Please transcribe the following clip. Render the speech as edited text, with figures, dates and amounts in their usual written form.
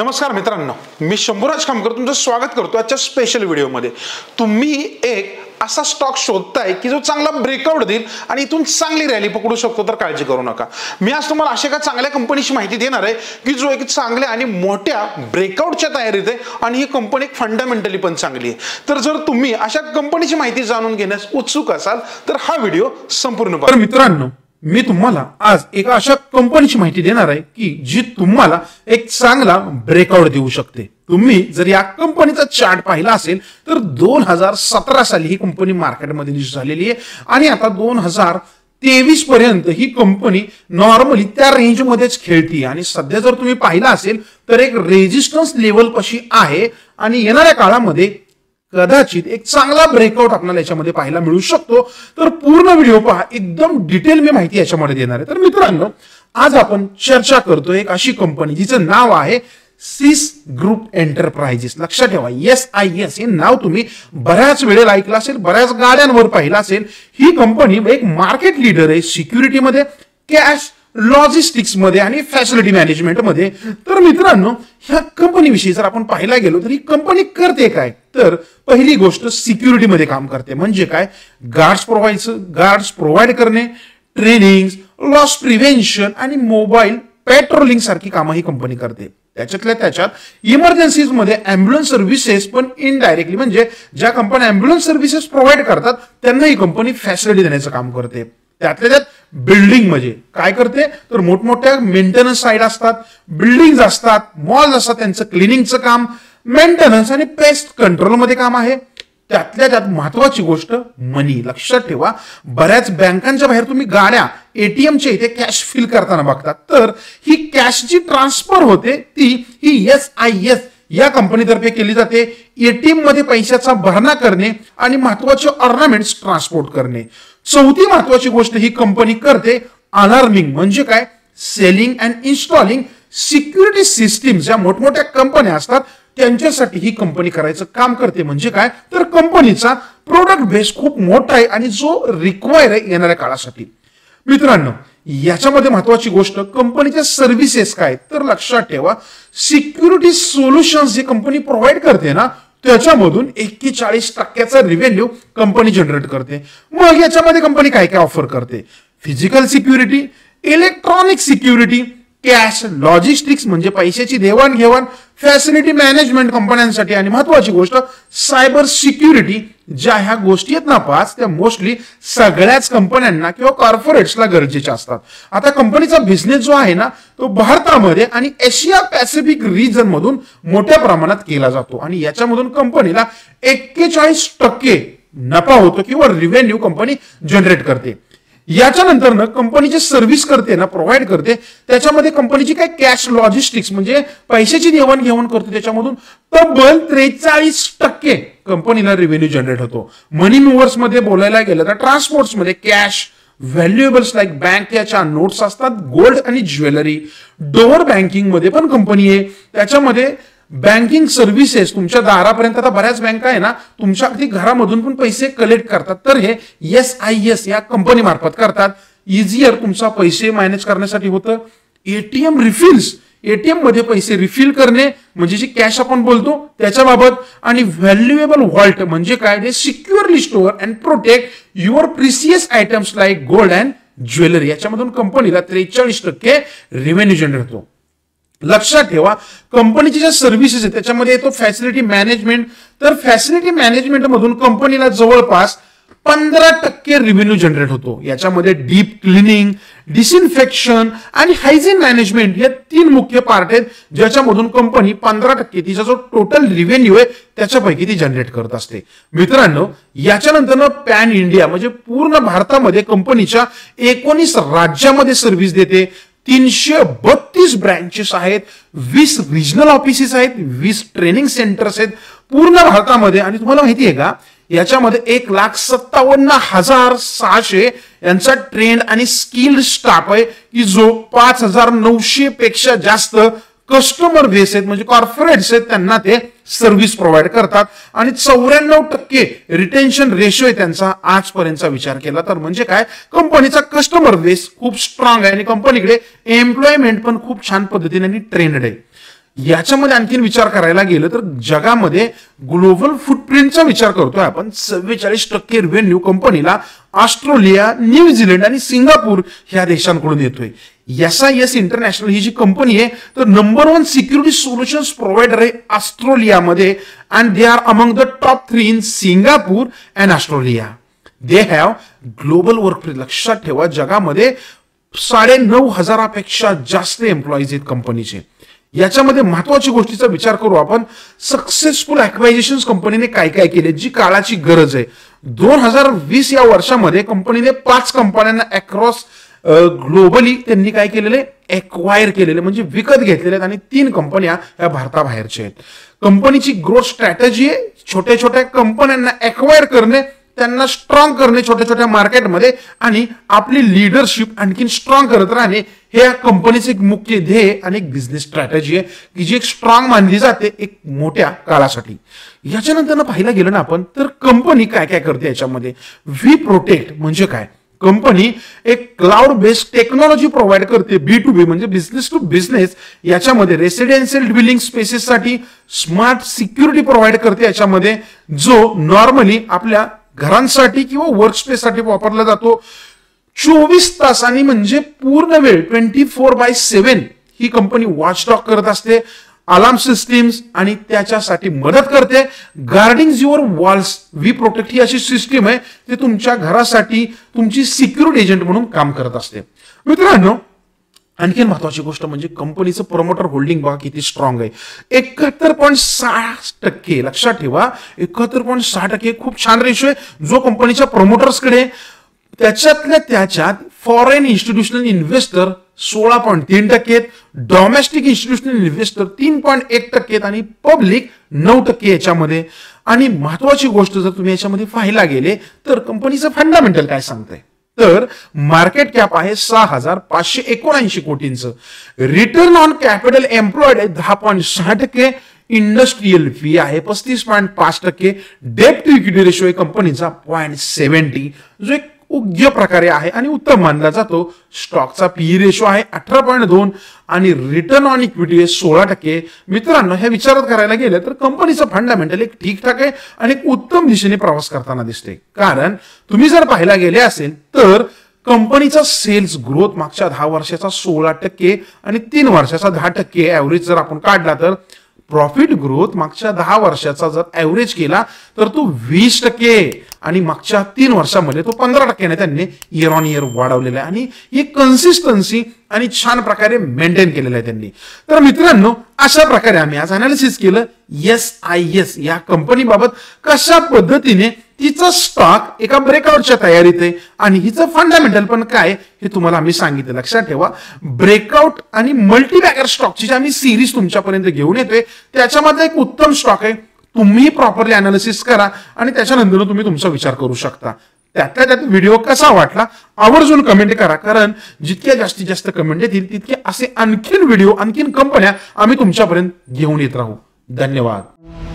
नमस्कार मित्रांनो, मी शंभूराज खामकर तुमचं स्वागत करतो आजच्या स्पेशल व्हिडिओमध्ये। तुम्ही एक असा स्टॉक शोधताय की जो चांगला ब्रेकआउट देईल आणि इथून चांगली रॅली पकडू शकतो, तर काळजी करू नका। मी आज तुम्हाला अशा एका चांगल्या कंपनीची माहिती देणार आहे की जो एक चांगल्या आणि मोठ्या ब्रेकआउटच्या तयारीत आहे आणि ही कंपनी फंडामेंटली पण चांगली आहे। तर जर तुम्ही अशा कंपनीची माहिती जाणून घेण्यास उत्सुक असाल तर हा व्हिडिओ संपूर्ण पहा। तर मित्रांनो, मी तुम्हाला आज एका अशा कंपनीची माहिती देणार आहे की जी तुम्हाला एक चांगला ब्रेकआउट देऊ शकते। तुम्ही जर या कंपनीचा चार्ट पाहिला असेल तर 2017 साली ही कंपनी मार्केटमध्ये लिस्ट झालेली आहे आणि आता 2023 पर्यंत ही कंपनी नॉर्मली त्या रेंज मध्येच खेळती आणि सध्या जर तुम्ही पाहिला असेल तर एक रेजिस्टन्स लेवल पाशी आहे आणि येणाऱ्या काळामध्ये कदाचित एक चांगला ब्रेकआउट आपल्याला याच्यामध्ये पाहायला मिळू शकतो। तर पूर्ण व्हिडिओ पहा, एकदम डिटेल मी माहिती याच्यामध्ये देणार आहे। तर मित्रांनो, आज आपण चर्चा करतोय एक अशी कंपनी जिचं नाव आहे सिस ग्रुप एंटरप्राइजेस। लक्षात ठेवा, SIS हे नाव तुम्ही बऱ्याच वेळेला ऐकलं असेल, बऱ्याच गाड्यांवर पाहिलं असेल। ही कंपनी एक मार्केट लीडर आहे सिक्युरिटीमध्ये, कॅश लॉजिस्टिक्स मध्ये आणि फॅसिलिटी मॅनेजमेंट मध्ये। तर मित्रांनो, ह्या कंपनीविषयी जर आपण पाहायला गेलो तर ही कंपनी करते काय, तर पहिली गोष्ट सिक्युरिटी मध्ये काम करते। म्हणजे काय, गार्ड्स प्रोव्हाइड करणे, ट्रेनिंग, लॉस प्रिव्हेन्शन आणि मोबाईल पेट्रोलिंग सारखी कामं ही कंपनी करते। त्याच्यातल्या त्याच्यात इमर्जन्सीज मध्ये अँब्युलन्स सर्व्हिसेस पण इनडायरेक्टली, म्हणजे ज्या कंपन्या अँब्युलन्स सर्व्हिसेस प्रोव्हाइड करतात त्यांना ही कंपनी फॅसिलिटी देण्याचं काम करते। त्यातल्या त्यात बिल्डिंग मध्ये काय करते, तर मोठमोठ्या मेंटेनन्स साईट असतात, बिल्डिंग असतात, मॉल्स असतात, त्यांचं क्लिनिंगचं काम, मेंटेनन्स आणि पेस्ट कंट्रोल मध्ये काम आहे। त्यातल्या त्यात महत्वाची गोष्ट मनी। लक्षात ठेवा, बऱ्याच बँकांच्या बाहेर तुम्ही गाड्या एटीएमच्या इथे कॅश फिल करताना बघतात, तर ही कॅश जी ट्रान्सफर होते ती ही SIS या कंपनीतर्फे केली जाते। एटीएम मध्ये पैशाचा भरणा करणे आणि महत्वाचे ऑर्नामेंट्स ट्रान्सपोर्ट करणे। चौथी महत्वाची गोष्ट ही कंपनी करते अलार्मिंग, म्हणजे काय, selling and installing security system. ज्या मोठमोठ्या कंपन्या असतात त्यांच्यासाठी ही कंपनी करायचं काम करते। म्हणजे काय, तर कंपनीचा प्रोडक्ट बेस खूप मोठा आहे आणि जो रिक्वायर आहे येणाऱ्या काळासाठी। मित्रांनो, याच्यामध्ये महत्वाची गोष्ट कंपनीच्या सर्व्हिसेस काय, तर लक्षात ठेवा, सिक्युरिटी सोल्युशन्स जे कंपनी प्रोव्हाइड करते ना त्याच्यामधून 41% रेव्हेन्यू कंपनी जनरेट करते। मग याच्यामध्ये कंपनी काय काय ऑफर करते, physical security, electronic security, cash logistics म्हणजे पैशाची देवाणघेवाण, फॅसिलिटी मॅनेजमेंट कंपन्यांसाठी आणि महत्वाची गोष्ट सायबर सिक्युरिटी। ज्या ह्या गोष्टी आहेत ना 5, त्या मोस्टली सगळ्याच कंपन्यांना किंवा कॉर्पोरेट्सला गरजेच्या असतात। आता कंपनीचा बिझनेस जो आहे ना तो भारतामध्ये आणि एशिया पॅसिफिक रिजन मधून मोठ्या प्रमाणात केला जातो आणि याच्यामधून कंपनीला 41% नफा होतो किंवा रेव्हेन्यू कंपनी जनरेट करते। याच्यानंतर ना कंपनीची सर्व्हिस करते ना, प्रोव्हाइड करते, त्याच्यामध्ये कंपनीची काय कॅश लॉजिस्टिक्स म्हणजे पैशाची देवाणघेवाण करते, त्याच्यामधून तब्बल 43% कंपनीला रेव्हेन्यू जनरेट होतो। मनी मुव्हर्स मध्ये बोलायला गेलं तर ट्रान्सपोर्ट्स मध्ये कॅश, व्हॅल्युएबल्स लाईक बँकेच्या नोट्स असतात, गोल्ड आणि ज्वेलरी, डोअर बँकिंग मध्ये पण कंपनी आहे। त्याच्यामध्ये बँकिंग सर्व्हिसेस तुमच्या दारापर्यंत, आता बऱ्याच बँका आहे ना तुमच्या अगदी घरामधून पण पैसे कलेक्ट करतात, तर हे SIS या कंपनी मार्फत करतात। इझियर तुमचा पैसे मॅनेज करण्यासाठी होतं। एटीएम रिफिल्स, एटीएम मध्ये पैसे रिफिल करणे म्हणजे जी कॅश आपण बोलतो त्याच्याबाबत, आणि व्हॅल्युएबल व्हॉल्ट म्हणजे काय, ते securely store and protect your precious items like gold and jewellery. याच्यामधून कंपनीला 43% रेव्हेन्यू जनरेट होतो। लक्षात ठेवा, कंपनीची ज्या सर्व्हिसेस आहेत त्याच्यामध्ये येतो फॅसिलिटी मॅनेजमेंट। तर फॅसिलिटी मॅनेजमेंट मधून कंपनीला जवळपास 15% रेव्हेन्यू जनरेट होतो। याच्यामध्ये डीप क्लिनिंग, डिसइन्फेक्शन आणि हायजीन मॅनेजमेंट हे 3 मुख्य पार्ट आहेत, ज्याच्यामधून कंपनी 15% तिचा जो टोटल रेव्हेन्यू आहे त्याच्यापैकी ती जनरेट करत असते। मित्रांनो, याच्यानंतर पॅन इंडिया म्हणजे पूर्ण भारतामध्ये कंपनीच्या 19 राज्यामध्ये सर्व्हिस देते। 332 ब्रँचेस आहेत, 20 रिजनल ऑफिसेस आहेत, 20 ट्रेनिंग सेंटर्स आहेत पूर्ण भारतामध्ये। आणि तुम्हाला माहिती आहे का, याच्यामध्ये 1,57,600 यांचा ट्रेंड आणि स्किल्ड स्टाफ आहे की जो 5,900 पेक्षा जास्त कस्टमर बेस आहेत म्हणजे कॉर्पोरेट्स आहेत त्यांना ते सर्व्हिस प्रोव्हाइड करतात आणि 94% रिटेन्शन रेशो आहे त्यांचा आजपर्यंतचा विचार केला तर म्हणजे काय कंपनीचा कस्टमर बेस खूप स्ट्रॉंग आहे आणि कंपनीकडे एम्प्लॉयमेंट पण खूप छान पद्धतीने ट्रेंड आहे। याच्यामध्ये आणखीन विचार करायला गेलं तर जगामध्ये ग्लोबल फुटप्रिंटचा विचार करतोय आपण 44% रेव्हेन्यू कंपनीला ऑस्ट्रेलिया, न्यूझीलंड आणि सिंगापूर ह्या देशांकडून येतोय. SIS इंटरनॅशनल ही जी कंपनी आहे तर नंबर 1 सिक्युरिटी सोल्युशन्स प्रोव्हायडर आहे ऑस्ट्रेलियामध्ये and they are among the top 3 in Singapore and Australia. They have global workforce. लक्षात ठेवा जगामध्ये 9,500पेक्षा जास्त एम्प्लॉईज आहेत कंपनीचे. याच्यामध्ये महत्वाची गोष्टीचा विचार करू आपण. सक्सेसफुल ॲक्वायझेशन कंपनीने काय काय केले जी काळाची गरज आहे. 2020 या वर्षामध्ये कंपनीने 5 कंपन्यांना अक्रॉस ग्लोबली त्यांनी काय केलेले एक्वायर केलेले म्हणजे विकत घेतलेले आहेत आणि 3 कंपन्या या भारताबाहेरच्या आहेत. कंपनीची ग्रोथ स्ट्रॅटेजी आहे छोट्या छोट्या कंपन्यांना एक्वायर करणे, त्यांना स्ट्रॉंग करणे छोट्या छोट्या मार्केटमध्ये आणि आपली लिडरशिप आणखी स्ट्रॉंग करत राहणे हे या कंपनीचे एक मुख्य ध्येय आणि एक बिझनेस स्ट्रॅटेजी आहे की जी एक स्ट्रॉंग मानली जाते एक मोठ्या काळासाठी. याच्यानंतर पाहायला गेलं ना आपण तर कंपनी काय काय करते याच्यामध्ये. वी प्रोटेक्ट म्हणजे काय. कंपनी एक क्लाउड बेस्ड टेक्नॉलॉजी प्रोव्हाइड करते B2B म्हणजे बिझनेस टू बिझनेस. याच्यामध्ये रेसिडेन्शियल ड्विलिंग स्पेसेससाठी स्मार्ट सिक्युरिटी प्रोव्हाइड करते याच्यामध्ये जो नॉर्मली आपल्या घरांसाठी किंवा वर्कस्पेससाठी वापरला जातो. 24 तासांनी म्हणजे पूर्ण वेळ 24/7 ही कंपनी वॉचडॉग करत असते. अलार्म सिस्टीम्स आणि त्याच्यासाठी मदत करते. Guarding your walls we protect ही अशी सिस्टीम आहे ते तुमच्या घरासाठी तुमची सिक्युरिटी एजंट म्हणून काम करत असते. मित्रांनो आणखी महत्वाची गोष्ट म्हणजे कंपनीचं प्रमोटर होल्डिंग बघा किती स्ट्रॉंग आहे. 71.6%. लक्षात ठेवा 71.6% खूप छान रेशो आहे जो कंपनीच्या प्रमोटर्सकडे. त्याच्यात foreign institutional investor 16.3%, domestic institutional investor 3.1% आणि पब्लिक 9% याच्यामध्ये. आणि महत्वाची गोष्ट जर तुम्ही याच्यामध्ये पाहायला गेले तर कंपनीचं फंडामेंटल काय सांगतंय तर मार्केट कॅप आहे 6,579 कोटींचं. रिटर्न ऑन कॅपिटल एम्प्लॉयड आहे 10.6%. इंडस्ट्रियल फी आहे 35.5%. डेट टू इक्विटी रेशो आहे कंपनीचा 0.70 जो एक योग्य प्रकारे आहे आणि उत्तम मानला जातो. स्टॉकचा पीई रेशो आहे 18.2 आणि रिटर्न ऑन इक्विटी आहे 16%. मित्रांनो हे विचारात करायला गेलं तर कंपनीचं फंडामेंटल एक ठीकठाक आहे आणि एक उत्तम दिशेने प्रवास करताना दिसते. कारण तुम्ही जर पाहायला गेले असेल तर कंपनीचा सेल्स ग्रोथ मागच्या 10 वर्षाचा 16% आणि 3 वर्षाचा 10% ऍव्हरेज जर आपण काढला तर प्रॉफिट ग्रोथ मागच्या 10 वर्षाचा जर ऍव्हरेज केला तर तो 20% आणि मागच्या 3 वर्षामध्ये तो 15% त्यांनी इयर ऑन इयर वाढवलेला आहे आणि ही कन्सिस्टन्सी आणि छान प्रकारे मेंटेन केलेलं आहे त्यांनी. तर मित्रांनो अशा प्रकारे आम्ही आज अनालिसिस केलं SIS या कंपनी बाबत कशा पद्धतीने तिचा स्टॉक एका ब्रेकआउटच्या तयारीत आहे आणि हिचं फंडामेंटल पण काय हे तुम्हाला आम्ही सांगितलं. लक्षात ठेवा ब्रेकआउट आणि मल्टीबॅगर स्टॉकची जी आम्ही सिरीज तुमच्यापर्यंत घेऊन येतोय त्याच्यामध्ये एक उत्तम स्टॉक आहे. तुम्ही प्रॉपरली अनालिसिस करा आणि त्याच्यानंतर तुम्ही तुमचा विचार करू शकता. त्यातल्या त्यात व्हिडिओ कसा वाटला आवर्जून कमेंट करा कारण जितक्या जास्तीत जास्त कमेंट येतील तितके असे आणखीन व्हिडिओ आणखीन कंपन्या आम्ही तुमच्यापर्यंत घेऊन येत राहू. धन्यवाद.